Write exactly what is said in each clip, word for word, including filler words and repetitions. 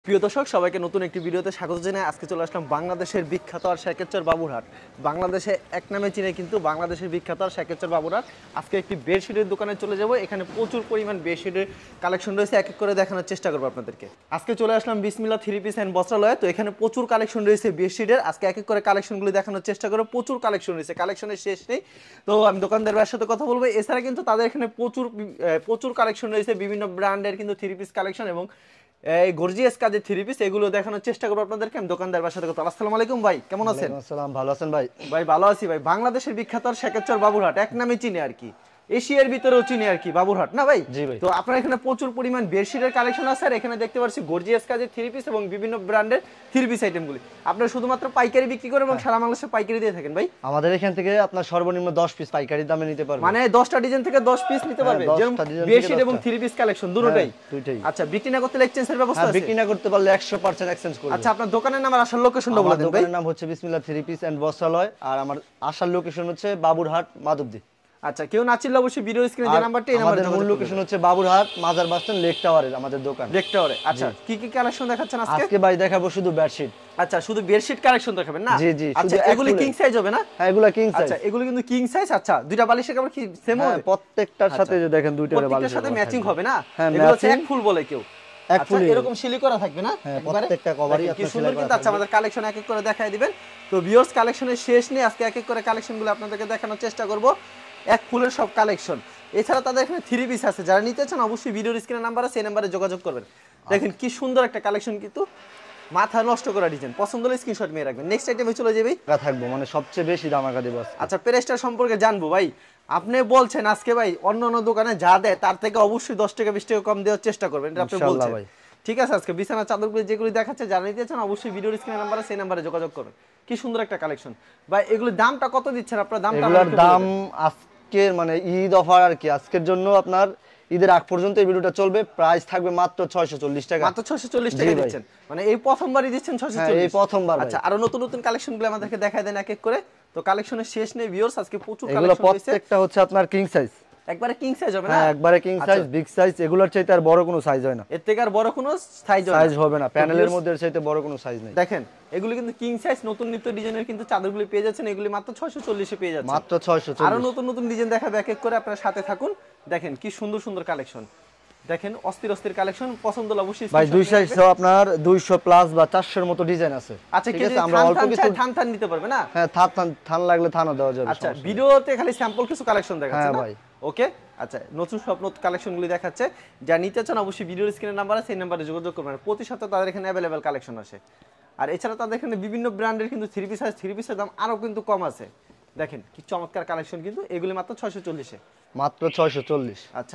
প্রিয় দর্শক সবাইকে নতুন একটি ভিডিওতে স্বাগত জানাই। আজকে চলে আসলাম বাংলাদেশের বিখ্যাত আর শেকেরচর বাবুরহাট। বাংলাদেশে এক নামে চিনে কিন্তু বাংলাদেশের বিখ্যাত আর শেকেরচর বাবুরহাট। আজকে একটি বেডশিটের দোকানে চলে যাব। এখানে প্রচুর পরিমাণ বেডশিটের কালেকশন রয়েছে, এক এক করে দেখানোর চেষ্টা করবো আপনাদেরকে। আজকে চলে আসলাম বিসমিল্লাহ থ্রি পিস অ্যান্ড বস্ত্রালয়ে। তো এখানে প্রচুর কালেকশন রয়েছে বেডশিটের। আজকে এক এক করে কালেকশনগুলো দেখানোর চেষ্টা করবো। প্রচুর কালেকশন রয়েছে, কালেকশনের শেষ নেই। তো আমি দোকানদারের সাথে কথা বলবো। এছাড়া কিন্তু তাদের এখানে প্রচুর প্রচুর কালেকশন রয়েছে, বিভিন্ন ব্র্যান্ডের কিন্তু থ্রি পিস কালেকশন এবং এই গর্জিয়াস কাজের থ্রি পিস, এগুলো দেখানোর চেষ্টা করব আপনাদেরকে। আমি দোকানদার সাথে কথা। আসসালামু আলাইকুম ভাই, কেমন আছেন? আসসালাম, ভালো আছেন ভাই? ভাই ভালো আছি ভাই। বাংলাদেশের বিখ্যাত শেকেরচর বাবুরহাট, এক নামে চিনি আর কি, এশিয়ার ভিতরেও চিনি আর কি বাবুরহাট, না ভাই? জি ভাই। তো আপনার এখানে প্রচুর পরিমাণ বেডশিটের কালেকশন আছে, আর এখানে দেখতে পাচ্ছি গর্জিয়াস কাজের থ্রি পিস এবং বিভিন্ন ব্র্যান্ডের থ্রি পিস আইটেমগুলি। আপনারা শুধুমাত্র পাইকারি বিক্রি করেন এবং সারা বাংলাদেশে পাইকারি দিয়ে থাকেন ভাই? আমাদের এখান থেকে আপনার সর্বনিম্ন দশ পিস পাইকারি দামে নিতে পারবেন, মানে দশটা ডিজাইন থেকে দশ পিস নিতে পারবে, যেমন বেডশিট এবং থ্রি পিস কালেকশন দুটোটাই। দুটোই। আচ্ছা, বিক্রি না করতে এক্সচেঞ্জের ব্যবস্থা আছে? বিক্রি না করতে পারলে একশো পার্সেন্ট এক্সচেঞ্জ করব। আচ্ছা, আপনার দোকানের নাম আর আসার লোকেশনটা বলে দেন ভাই। দোকানের নাম হচ্ছে Bismillah three piece and Bastralay, আর আমার আসার লোকেশন হচ্ছে বাবুরহাট মাধবদী। আচ্ছা, কেউ না চিনলে অবশ্যই ভিডিও স্ক্রিনে যে নাম্বারটা, এই নাম্বারে আমাদের মূল লোকেশন হচ্ছে বাবুরহাট মাজার বাস স্ট্যান্ড লেক টাওয়ারে আমাদের দোকান। লেক টাওয়ারে। আচ্ছা, কি কি কালেকশন দেখাচ্ছেন আজকে? আজকে ভাই দেখাবো শুধু বেডশিট। আচ্ছা, শুধু বেডশিট কালেকশন দেখাবেন না? জি জি। আচ্ছা, এগুলো কিং সাইজ হবে না? হ্যাঁ, এগুলো কিং সাইজ। আচ্ছা, এগুলো কিন্তু কিং সাইজ। আচ্ছা, দুইটা বালিশের কাপড় কি সেম হবে? প্রত্যেকটার সাথে যে দেখেন দুইটা বালিশের প্রত্যেকটার সাথে ম্যাচিং হবে না? হ্যাঁ, এগুলো হচ্ছে এক ফুল বলে কেউ। এক ফুল এরকম সিলি করা থাকবে না? হ্যাঁ, প্রত্যেকটা কভারই কি সুন্দর কিন্তু। আচ্ছা, আমাদের কালেকশন এক এক করে দেখায় দিবেন। তো ভিউয়ার্স, কালেকশনের শেষ নেই, আজকে এক এক করে কালেকশনগুলো আপনাদেরকে দেখানোর চেষ্টা করব। এক ফুলের সব কালেকশন। এছাড়া তাদের এখানে থ্রি পিস আছে, যারা নিতে চান অবশ্যই ভিডিওর স্ক্রিনে নাম্বার আছে, এই নাম্বারে যোগাযোগ করবেন। দেখেন কি সুন্দর একটা কালেকশন, কিন্তু মাথা নষ্ট করা ডিজাইন। পছন্দ হলে স্ক্রিনশট নিয়ে রাখবেন। নেক্সট আইটেমে চলে যাবেই থাকবো, মানে সবচেয়ে বেশি ধামাকা দেব। আচ্ছা, প্রাইসটা সম্পর্কে জানবো ভাই। আপনি বলছেন আজকে ভাই অন্য অন্য দোকানে যা দেয় তার থেকে অবশ্যই দশ টাকা বিশ টাকা কম দেওয়ার চেষ্টা করবেন, এটা আপনি বলছেন ভাই। ঠিক আছে, আজকে বিছানা চাদরগুলো যেগুলো দেখাচ্ছে, যারা নিতে চান অবশ্যই ভিডিওর স্ক্রিনে নাম্বার আছে, সেই নাম্বারে যোগাযোগ করবেন। কি সুন্দর একটা কালেকশন ভাই। এগুলোর দামটা কত দিচ্ছেন আপনারা? দামটা এগুলোর দাম আজকের মানে ঈদ অফার আর কি, আজকের জন্য আপনার ঈদের আগ পর্যন্ত এই ভিডিওটা চলবে। প্রাইস থাকবে মাত্র ছয়শো চল্লিশ টাকা। মাত্র ছয়শো চল্লিশ টাকা দিচ্ছেন, মানে এই প্রথমবারই দিচ্ছেন ছয়শো চল্লিশ? হ্যাঁ, এই প্রথমবার। আচ্ছা, আরো নতুন নতুন কালেকশনগুলো আমাদেরকে দেখায় দেন এক এক করে। তো কালেকশনের শেষ নেই ভিউয়ার্স, আজকে প্রচুর কালেকশন রয়েছে। এগুলো প্রত্যেকটা হচ্ছে আপনার কিং সাইজ। একবারে কিং সাইজ হবে না? হ্যাঁ, একবারে কিং সাইজ, বিগ সাইজ। এগুলোর চাইতে আর বড় কোনো সাইজ হয় না, এর থেকে আর বড় কোনো সাইজ সাইজ হবে না। প্যানেলের মধ্যে এর চাইতে বড় কোনো সাইজ নেই। দেখেন, এগুলো কিন্তু কিং সাইজ নতুন নিত্য ডিজাইনের কিন্তু চাদরগুলো পেয়ে যাচ্ছেন। এগুলি মাত্র ছয়শো চল্লিশ এ পেয়ে যাচ্ছেন, মাত্র ছয়শো চল্লিশ। আরো নতুন নতুন ডিজাইন দেখাবে এক এক করে, আপনারা সাথে থাকুন। দেখেন কি সুন্দর সুন্দর কালেকশন, দেখেন অস্থির অস্থির কালেকশন। পছন্দ হলে অবশ্যই ভাই দুই সাইজ আপনার দুইশো প্লাস বা চারশো এর মতো ডিজাইন আছে। আচ্ছা, ঠিক আছে, আমরা অল্প কিছু থান থান নিতে পারবে না? হ্যাঁ, থান থান লাগলে থানও দেওয়া যাবে। আচ্ছা, ভিডিওতে খালি স্যাম্পল কিছু কালেকশন দেখাচ্ছে না? হ্যাঁ ভাই। ওকে। আচ্ছা, নতুন সব নতুন কালেকশনগুলি দেখাচ্ছে, যা নিতে চান অবশ্যই ভিডিওর স্ক্রিনে নাম্বার আছে, সেই নাম্বারে যোগাযোগ করবেন। প্রতি সপ্তাহে তাদের এখানে অ্যাভেলেবেল কালেকশন আসে। আর এছাড়া তাদের এখানে বিভিন্ন ব্র্যান্ডের কিন্তু থ্রি পিস আছে, থ্রি পিসের দাম আরো কিন্তু কম আছে। দেখেন কি চমৎকার কালেকশন, কিন্তু এগুলি মাত্র ছয়শো চল্লিশে। মাত্র ছয়শো চল্লিশ। আচ্ছা,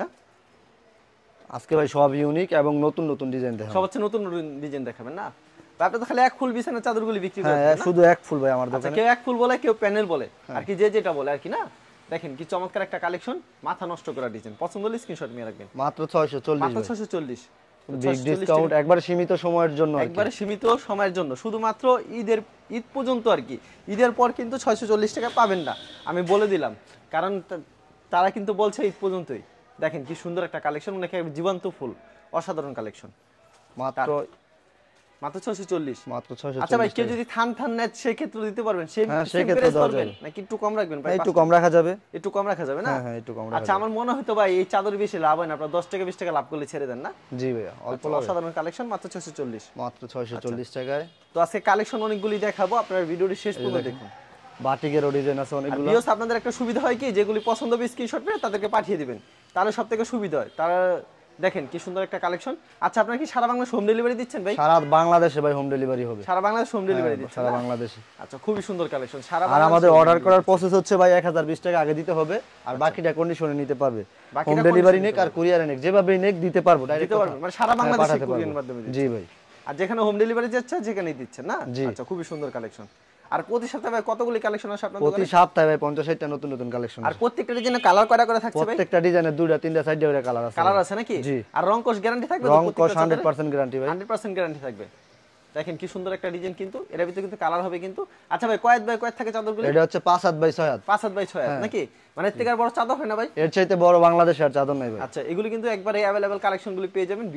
আজকে ভাই সব ইউনিক এবং নতুন নতুন ডিজাইন দেখাবো। সব হচ্ছে নতুন নতুন ডিজাইন দেখাবেন না? আপনি তো খালি এক ফুল বিছানা চাদরগুলি বিক্রি করেন? হ্যাঁ, শুধু এক ফুল ভাই আমার দোকানে। কেউ এক ফুল বলে, কেউ প্যানেল বলে, আর কি যে যেটা বলে আর কি, না? দেখেন কি চমৎকার একটা কালেকশন, মাথা নষ্ট করা ডিজাইন। পছন্দ হলে স্ক্রিনশট নিয়ে রাখবেন। মাত্র ছয়শো চল্লিশ। মাত্র ছয়শো চল্লিশ। বিগ ডিসকাউন্ট, একবারে সীমিত সময়ের জন্য। একবারে সীমিত সময়ের জন্য, শুধুমাত্র ঈদের ঈদ পর্যন্ত আর কি। ঈদের পর কিন্তু ছয়শো চল্লিশ টাকা পাবেন না, আমি বলে দিলাম, কারণ তারা কিন্তু বলছে ঈদ পর্যন্তই। দেখেন কি সুন্দর একটা কালেকশন, অনেক জীবন্ত ফুল, অসাধারণ কালেকশন। মাত্র মাত্র ছয়শো চল্লিশ। মাত্র ছয়শো। আচ্ছা ভাই, কেউ যদি থান থান নেয় সেই ক্ষেত্রে দিতে পারবেন? সেই সেই ক্ষেত্রে দেওয়া যাবে নাকি একটু কম রাখবেন ভাই? একটু কম রাখা যাবে। একটু কম রাখা যাবে না? হ্যাঁ হ্যাঁ, একটু কম রাখা। আচ্ছা, আমার মনে হতো ভাই এই চাদর বেশি লাভ হয় না, আপনারা দশ টাকা বিশ টাকা লাভ করলে ছেড়ে দেন না? জি ভাই, অল্প লাভ। অসাধারণ কালেকশন, মাত্র ছয়শো চল্লিশ। মাত্র ছয়শো চল্লিশ টাকায়। তো আজকে কালেকশন অনেকগুলি দেখাবো, আপনারা ভিডিওটি শেষ পর্যন্ত দেখুন। বাটিকেরও ডিজাইন আছে অনেকগুলো। ভিউয়ার্স, আপনাদের একটা সুবিধা হয় কি, যেগুলি পছন্দ হবে স্ক্রিনশট করে তাদেরকে পাঠিয়ে দিবেন, তাহলে সবথেকে সুবিধা হয়। তারা দেখেন কি সুন্দর একটা কালেকশন। আচ্ছা, আপনারা কি সারা বাংলাদেশে হোম ডেলিভারি দিচ্ছেন ভাই? সারা বাংলাদেশে ভাই হোম ডেলিভারি হবে। সারা বাংলাদেশে হোম ডেলিভারি দিচ্ছেন? সারা বাংলাদেশে। আচ্ছা, খুবই সুন্দর কালেকশন। সারা আর আমাদের অর্ডার করার প্রসেস হচ্ছে ভাই এক হাজার বিশ টাকা আগে দিতে হবে, আর বাকিটা কন্ডিশনে নিতে পারবে। হোম ডেলিভারি নেক আর কুরিয়ারে নেক, যেভাবে নেক দিতে পারবো, ডাইরেক্ট দিতে পারবো, মানে সারা বাংলাদেশে কুরিয়ারের মাধ্যমে দিচ্ছেন? জি ভাই। আর যেখানে হোম ডেলিভারি যাচ্ছে যেখানেই দিচ্ছেন না? আচ্ছা, খুবই সুন্দর কালেকশন। আর প্রতি সপ্তাহে ভাই কতগুলি কালেকশন আসে আপনাদের? প্রতি সপ্তাহে ভাই পঞ্চাশ ষাট টা নতুন নতুন কালেকশন। আর প্রত্যেকটা ডিজাইনে কালার কয়টা করে থাকছে ভাই? প্রত্যেকটা ডিজাইনে দুইটা তিনটা সাইডে করে কালার আছে। কালার আছে নাকি? জি। আর রং কোশ গ্যারান্টি থাকবে? রং কোশ একশো পার্সেন্ট গ্যারান্টি ভাই। একশো পার্সেন্ট গ্যারান্টি থাকবে। দেখেন কি সুন্দর একটা ডিজাইন, কিন্তু এর ভিতরে কিন্তু কালার হবে কিন্তু। আচ্ছা ভাই, কয়েক বাই কয়েক থাকে চাদরগুলো? এটা হচ্ছে পাঁচ হাত বাই ছয় হাত। পাঁচ হাত বাই ছয় হাত নাকি? মানে এর থেকে আর বড় চাদর হয় না ভাই? এর চাইতে বড় বাংলাদেশে আর চাদর নাই ভাই। আচ্ছা, এগুলো কিন্তু একবারে अवेलेबल কালেকশনগুলো পেয়ে যাবেন ভিউয়ার্স।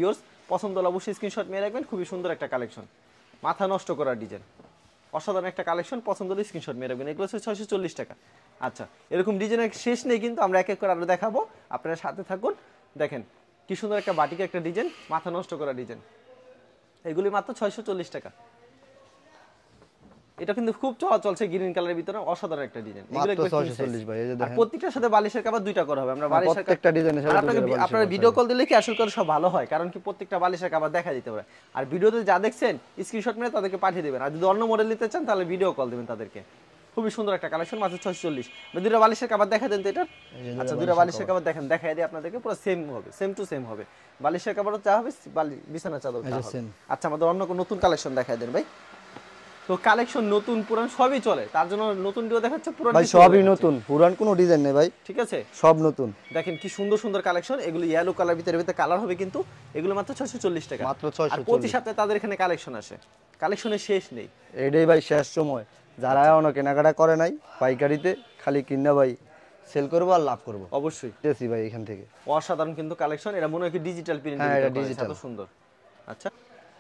পছন্দ হলে অবশ্যই স্ক্রিনশট নিয়ে রাখবেন। খুবই সুন্দর একটা কালেকশন, মাথা নষ্ট করার ডিজাইন, অসাধারণ একটা কালেকশন। পছন্দ হলে স্ক্রিনশট নিয়ে রাখবেন। এগুলো হচ্ছে ছয়শো চল্লিশ টাকা। আচ্ছা, এরকম ডিজাইনের শেষ নেই কিন্তু, আমরা এক এক করে আরো দেখাবো, আপনারা সাথে থাকুন। দেখেন কি সুন্দর একটা বাটিক একটা ডিজাইন, মাথা নষ্ট করা ডিজাইন, এগুলি মাত্র ছয়শো চল্লিশ টাকা। এটা কিন্তু খুব চল চলছে গ্রিন কালারের ভিতরে, অসাধারণ একটা ডিজাইন। মাত্র ছয়শো চল্লিশ ভাই। এই যে আর দেখেন প্রত্যেকটার সাথে বালিশের কভার দুইটা করা হবে। আমরা বালিশের প্রত্যেকটা ডিজাইনের সাথে আপনাকে আপনারা ভিডিও কল দিলে কি আসল করে সব ভালো হয়, কারণ কি প্রত্যেকটা বালিশের কভার দেখা দিতে পারে। আর ভিডিওতে যা দেখছেন স্ক্রিনশট মেরে তাদেরকে পাঠিয়ে দিবেন। আর যদি অন্য মডেল নিতে চান তাহলে ভিডিও কল দিবেন তাদেরকে। খুবই সুন্দর একটা কালেকশন, মাত্র ছয়শো চল্লিশ। দুইটা বালিশের কভার দেখা দেন তো এটা। আচ্ছা, দুইটা বালিশের কভার দেখেন, দেখাই দিই আপনাদেরকে, পুরো সেম হবে, সেম টু সেম হবে। বালিশের কভারও যা হবে বিছানা চাদর তা হবে। আচ্ছা, আমাদের অন্য কোন নতুন কালেকশন দেখাই দেন ভাই। তো কালেকশন নতুন পুরান সবই চলে, তার জন্য নতুন ভিডিও দেখাচ্ছে, পুরান ভাই সবই নতুন, পুরান কোনো ডিজাইন নেই ভাই, ঠিক আছে, সব নতুন। দেখেন কি সুন্দর সুন্দর কালেকশন। এগুলো ইয়েলো কালার ভিতরে ভিতরে কালার হবে কিন্তু, এগুলো মাত্র ছয়শো চল্লিশ টাকা। মাত্র ছয়শো চল্লিশ। প্রতি সপ্তাহে তাদের এখানে কালেকশন আসে, কালেকশনের শেষ নেই। এটাই ভাই শেষ সময়, যারা এখনো কেনাকাটা করে নাই পাইকারিতে, খালি কিনা ভাই সেল করবো আর লাভ করবো। অবশ্যই দেখছি ভাই এখান থেকে অসাধারণ কিন্তু কালেকশন। এটা মনে হয় কি ডিজিটাল প্রিন্ট, হ্যাঁ এটা ডিজিটাল, এত সুন্দর। আচ্ছা,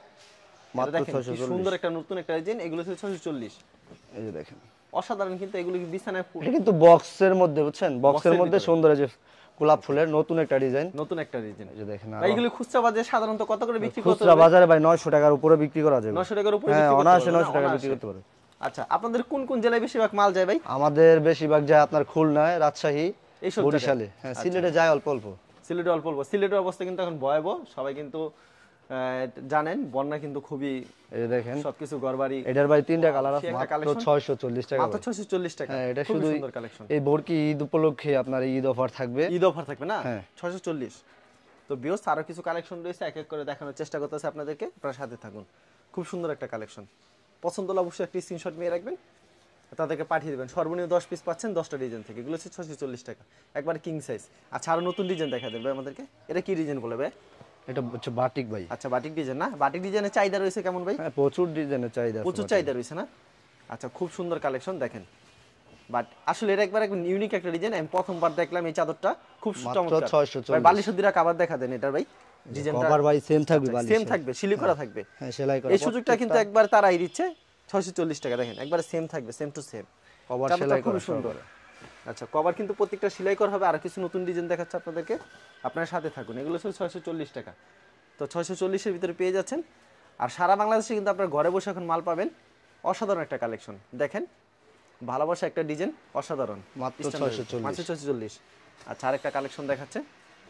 মাত্র ছয়শো চল্লিশ। সুন্দর একটা নতুন একটা ডিজাইন, এগুলো হচ্ছে ছয়শো চল্লিশ। এই যে দেখেন অসাধারণ কিন্তু, এগুলো বিছানায় এটা কিন্তু বক্সের মধ্যে, বুঝছেন, বক্সের মধ্যে সুন্দর, যে গোলাপ ফুলের নতুন একটা ডিজাইন, নতুন একটা ডিজাইন। এই যে দেখেন। ভাই এগুলো খুচরা বাজারে সাধারণত কত করে বিক্রি করতে খুচরা বাজারে ভাই নয়শো টাকার উপরে বিক্রি করা যাবে। নয়শো টাকার উপরে হ্যাঁ, বিক্রি করতে অনায়াসে পারবে, নয়শো টাকা অনায়াসে। বিক্রি করতে পারবে। আচ্ছা, আপনাদের কোন কোন জেলায় বেশিরভাগ মাল যায় ভাই? আমাদের বেশিরভাগ যায় আপনার খুলনায়, রাজশাহী, এইসব বরিশালে। হ্যাঁ, সিলেটে যায় অল্প অল্প। সিলেটে অল্প অল্প। সিলেটের অবস্থা কিন্তু এখন ভয়াবহ, সবাই কিন্তু আহ, জানেন, বন্যা কিন্তু খুবই, এই যে দেখেন সবকিছু ঘরবাড়ি। এটার ভাই তিনটা কালার আছে, সে একটা মাত্র কালেকশন ছয়শো চল্লিশ টাকা। মাত্র ছয়শো চল্লিশ টাকা। হ্যাঁ, এটা খুবই শুধু সুন্দর কালেকশন। এই ভোরকি ঈদ উপলক্ষে আপনার ঈদ অফার থাকবে, ঈদ অফার থাকবে না। হ্যাঁ। ছয়শো চল্লিশ। তো বিয়স আরো কিছু কালেকশন রয়েছে, এক এক করে দেখানোর চেষ্টা করতেছে আপনাদেরকে, আপনারা সাথে থাকুন। খুব সুন্দর একটা কালেকশন, পছন্দ হলে অবশ্যই একটি স্ক্রিনশট নিয়ে রাখবেন, তাদেরকে পাঠিয়ে দেবেন। সর্বনিম্ন দশ পিস পাচ্ছেন দশটা ডিজাইন থেকে। এগুলো হচ্ছে ছয়শো চল্লিশ টাকা, একবার কিং সাইজ। আচ্ছা, আরো নতুন ডিজাইন দেখা দেবে আমাদেরকে। এটা কি ডিজাইন বলে ভাই? এটা হচ্ছে বাটিক ভাই। আচ্ছা, বাটিক ডিজাইন না? বাটিক ডিজাইনের চাহিদা রয়েছে কেমন ভাই? হ্যাঁ, প্রচুর ডিজাইনের চাহিদা, প্রচুর চাহিদা রয়েছে না? আচ্ছা, খুব সুন্দর কালেকশন দেখেন। বাট আসলে এটা একবার একদম ইউনিক একটা ডিজাইন, আমি প্রথমবার দেখলাম এই চাদরটা, খুব চমৎকার। ছয়শো চল্লিশ। ভাই বালিশ দিরা কভার দেখা দেন এটার ভাই, ডিজাইনটা কভার ভাই সেম থাকবে, বালিশ সেম থাকবে, সিলি করা থাকবে। হ্যাঁ, সেলাই করা। এই সুযোগটা কিন্তু একবার তারাই দিচ্ছে, ছয়শো চল্লিশ টাকা। দেখেন একবার সেম থাকবে, সেম টু সেম কভার সেলাই করা, খুব সুন্দর। আচ্ছা, কভার কিন্তু প্রত্যেকটা সেলাই করা হবে। আর কিছু নতুন ডিজাইন দেখাচ্ছে আপনাদেরকে, আপনার সাথে থাকুন। এগুলো হচ্ছে ছয়শো চল্লিশ টাকা। তো ছয়শো চল্লিশের ভিতরে পেয়ে যাচ্ছেন। আর সারা বাংলাদেশে কিন্তু আপনার ঘরে বসে এখন মাল পাবেন। অসাধারণ একটা কালেকশন দেখেন, ভালোবাসা একটা ডিজাইন, অসাধারণ, মাত্র ছয়শো চল্লিশ। মাত্র ছয়শো চল্লিশ। আচ্ছা, আরেকটা কালেকশন দেখাচ্ছে।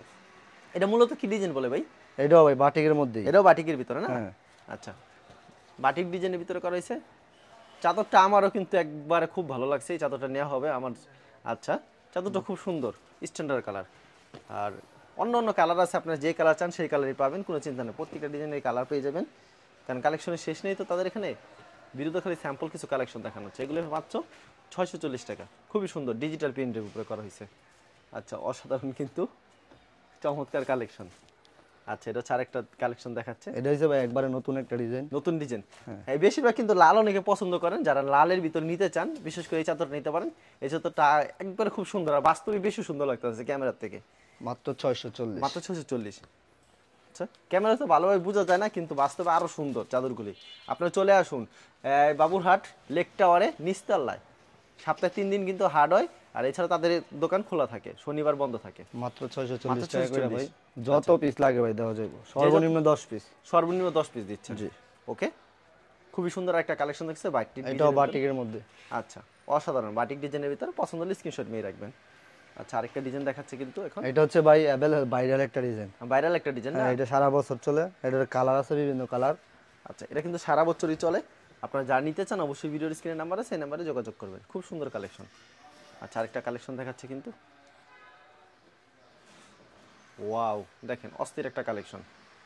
এটা মূলত কি ডিজাইন বলে ভাই? এটাও ভাই বাটিকের মধ্যেই। এটাও বাটিকের ভিতরে না? হ্যাঁ। আচ্ছা, বাটিক ডিজাইনের ভিতরে করা হয়েছে। চাদরটা আমারও কিন্তু একবারে খুব ভালো লাগছে, এই চাদরটা নেওয়া হবে আমার। আচ্ছা, চাদরটা খুব সুন্দর, স্ট্যান্ডার্ড কালার। আর অন্য অন্য কালার আছে, আপনারা যে কালার চান সেই কালারই পাবেন, কোনো চিন্তা নেই। প্রত্যেকটা ডিজাইনের কালার পেয়ে যাবেন, কারণ কালেকশনের শেষ নেই তো তাদের এখানে। বিরুদ্ধে খালি স্যাম্পল কিছু কালেকশন দেখানো হচ্ছে। এগুলো মাত্র ছয়শো চল্লিশ টাকা। খুবই সুন্দর, ডিজিটাল প্রিন্টের উপরে করা হয়েছে। আচ্ছা, অসাধারণ কিন্তু চমৎকার কালেকশন। আচ্ছা, এটা হচ্ছে আরেকটা কালেকশন দেখাচ্ছে। এটা হচ্ছে ভাই একবারে নতুন একটা ডিজাইন, নতুন ডিজাইন। হ্যাঁ, বেশিরভাগ কিন্তু লাল অনেকে পছন্দ করেন, যারা লালের ভিতর নিতে চান বিশেষ করে এই চাদরটা নিতে পারেন। এই চাদরটা একবারে খুব সুন্দর, আর বাস্তবে বেশি সুন্দর লাগতেছে ক্যামেরার থেকে। মাত্র ছয়শো চল্লিশ। মাত্র ছয়শো চল্লিশ। আচ্ছা, ক্যামেরা তো ভালোভাবে বোঝা যায় না, কিন্তু বাস্তবে আরো সুন্দর চাদরগুলি। আপনারা চলে আসুন বাবুরহাট লেক টাওয়ারে নিচতলায়। সপ্তাহে তিন দিন কিন্তু হাট হয়, আর এছাড়া তাদের দোকান খোলা থাকে, শনিবার বন্ধ থাকে। মাত্র ছয়শো চল্লিশ টাকা করে ভাই, যত পিস লাগে ভাই দেওয়া যাবে, সর্বনিম্ন দশ পিস। সর্বনিম্ন দশ পিস দিচ্ছেন? জি। ওকে, খুবই সুন্দর একটা কালেকশন দেখছে বাটিক। এটাও বাটিকের মধ্যে। আচ্ছা, অসাধারণ বাটিক ডিজাইনের ভিতরে, পছন্দ হলে স্ক্রিনশট নিয়ে রাখবেন। আচ্ছা, আরেকটা ডিজাইন দেখাচ্ছে কিন্তু এখন। এটা হচ্ছে ভাই ভাইরাল একটা ডিজাইন, ভাইরাল একটা ডিজাইন না? হ্যাঁ, এটা সারা বছর চলে। এটার কালার আছে বিভিন্ন কালার। আচ্ছা, এটা কিন্তু সারা বছরই চলে। আপনারা যা নিতে চান অবশ্যই ভিডিওর স্ক্রিনের নাম্বার আছে, সেই নাম্বারে যোগাযোগ করবেন। খুব সুন্দর কালেকশন। আচ্ছা, আরেকটা কালেকশন দেখাচ্ছে কিন্তু। ওয়াও, দেখেন অস্থির একটা কালেকশন।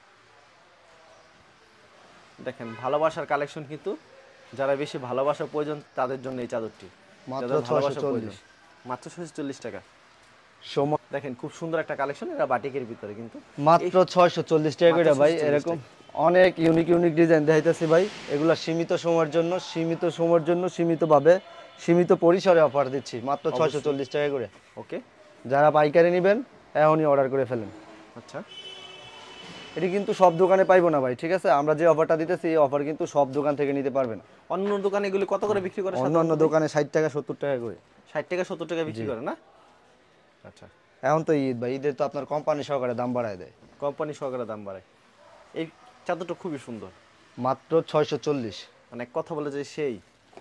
দেখেন ভালোবাসার কালেকশন কিন্তু, যারা বেশি ভালোবাসা প্রয়োজন তাদের জন্য এই চাদরটি। মাত্র যাদের ভালোবাসা ছয়শো চল্লিশ। প্রয়োজন, মাত্র ছয়শো চল্লিশ টাকা। সময় দেখেন খুব সুন্দর একটা কালেকশন, এটা বাটিকের ভিতরে কিন্তু। মাত্র ছয়শো চল্লিশ টাকা করে ভাই। এরকম অনেক ইউনিক ইউনিক ডিজাইন দেখাইতেছি ভাই। এগুলা সীমিত সময়ের জন্য, সীমিত সময়ের জন্য সীমিতভাবে, সীমিত পরিসরে অফার দিচ্ছি, মাত্র ছয়শো চল্লিশ টাকা করে। ওকে, যারা পাইকারি নেবেন এখনই অর্ডার করে ফেলেন। আচ্ছা, এটি কিন্তু সব দোকানে পাইবো না ভাই, ঠিক আছে? আমরা যে অফারটা দিতেছি এই অফার কিন্তু সব দোকান থেকে নিতে পারবে না। অন্য দোকানে এগুলি কত করে বিক্রি করে? অন্য অন্য দোকানে ষাট টাকা সত্তর টাকা করে। ষাট টাকা সত্তর টাকা বিক্রি করে না? আচ্ছা, এখন তো ঈদ ভাই, ঈদের তো আপনার কোম্পানি সহকারে দাম বাড়ায় দেয়। কোম্পানি সহকারে দাম বাড়ায়। এই চাদরটা খুবই সুন্দর, মাত্র ছয়শো চল্লিশ। মানে কথা বলে যে সেই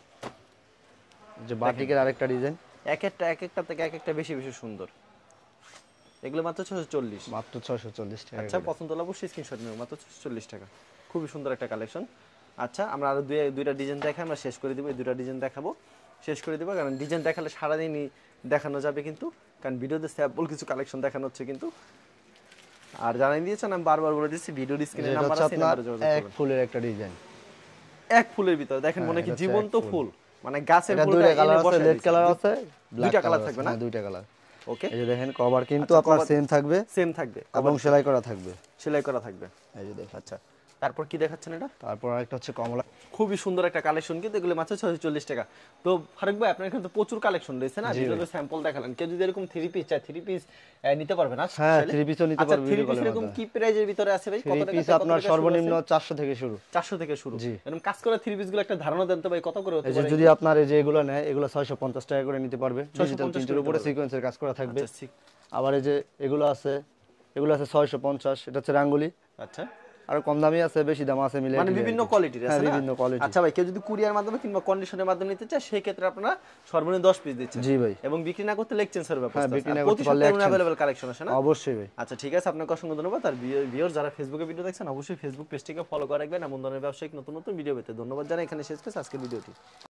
যে বাটিকের আরেকটা ডিজাইন, এক একটা এক একটা থেকে এক একটা বেশি বেশি সুন্দর। এগুলো মাত্র ছশো চল্লিশ। মাত্র ছয়শো চল্লিশ টাকা। আচ্ছা, পছন্দ হলে অবশ্যই স্ক্রিনশট নেব। মাত্র ছশো চল্লিশ টাকা, খুবই সুন্দর একটা কালেকশন। আচ্ছা, আমরা আরো দুই দুইটা ডিজাইন দেখাই, আমরা শেষ করে দিব। এই দুইটা ডিজাইন দেখাবো, শেষ করে দিব, কারণ ডিজাইন দেখালে সারাদিনই দেখানো যাবে কিন্তু, কারণ ভিডিওতে স্যাম্পল কিছু কালেকশন দেখানো হচ্ছে কিন্তু। আর জানাই দিয়েছেন, আমি বারবার বলে দিচ্ছি, ভিডিও স্ক্রিনে এটা নাম্বার হচ্ছে আছে, আপনার নাম্বারে যোগাযোগ এক করবেন। ফুলের একটা ডিজাইন, এক ফুলের ভিতরে দেখেন, মনে কি এটা হচ্ছে জীবন্ত এক ফুল। ফুল, মানে গাছের এটা ফুলটা দুইটা এনে কালার আছে, বসায় রেড দিয়েছে। কালার আছে, ব্ল্যাক দুইটা কালার কালার থাকবে থাকবে না? না? দুইটা কালার। ওকে, এই যে দেখেন কভার কিন্তু আচ্ছা, আপনার cover- সেম থাকবে সেম থাকবে এবং সেলাই করা থাকবে। সেলাই করা থাকবে। এই যে দেখেন। আচ্ছা, তারপর কি দেখাচ্ছেন এটা? তারপর আরেকটা হচ্ছে কমলা। খুবই সুন্দর একটা কালেকশন কিন্তু, এগুলো মাত্র ছয়শো চল্লিশ টাকা। তো ফারুক ভাই, আপনার এখানে তো প্রচুর কালেকশন রয়েছে না, যেগুলো স্যাম্পল দেখালেন। কেউ যদি এরকম থ্রি পিস চায়, থ্রি পিস নিতে পারবে না? হ্যাঁ, থ্রি পিসও নিতে পারবে। থ্রি ভিডিও পিস কলের এরকম মাধ্যমে কি প্রাইজের ভিতরে আছে ভাই? কত থ্রি টাকা পিস থেকে কত আপনার টাকা শুরু সর্বনিম্ন আছে? চারশো থেকে শুরু। চারশো থেকে শুরু। জি। এরকম কাজ করা থ্রি পিস গুলো একটা ধারণা দেন তো ভাই, কত করে হতে এই যে পারে? যদি আপনার এই যে এগুলো নেয়, এগুলো ছয়শো পঞ্চাশ টাকা করে নিতে পারবে। ছয়শো ডিজিটাল পঞ্চাশ প্রিন্টের করে উপরে নিতে পারবে। সিকোয়েন্সের কাজ করা থাকবে। আচ্ছা, ঠিক। আবার এই যে এগুলো আছে, এগুলো আছে ছয়শো পঞ্চাশ, এটা হচ্ছে রাঙ্গুলি। আচ্ছা, আর কম দামি আছে, বেশি দাম আছে, মিলে মানে বিভিন্ন কোয়ালিটির হ্যাঁ, আছে না? বিভিন্ন কোয়ালিটি। আচ্ছা ভাই, কেউ যদি কুরিয়ার মাধ্যমে কিংবা কন্ডিশনের মাধ্যমে নিতে চায়, সেই ক্ষেত্রে আপনারা সর্বনিম্ন দশ পিস দিচ্ছেন। জি ভাই। এবং বিক্রি না করতে লেগ চেঞ্জের ব্যবস্থা হ্যাঁ, আছে। বিক্রি আর না প্রতি করতে পারলে সপ্তাহে exchange। अवेलेबल কালেকশন আছে না? অবশ্যই ভাই। আচ্ছা, ঠিক আছে, আপনাকে অসংখ্য ধন্যবাদ। আর ভিউয়ার্স যারা ফেসবুকে ভিডিও দেখছেন, অবশ্যই ফেসবুক পেজটিকে ফলো করে রাখবেন এমন ধরনের ব্যবসায়িক নতুন নতুন ভিডিও পেতে। ধন্যবাদ জানাই, এখানে শেষ করছি আজকের ভিডিওটি।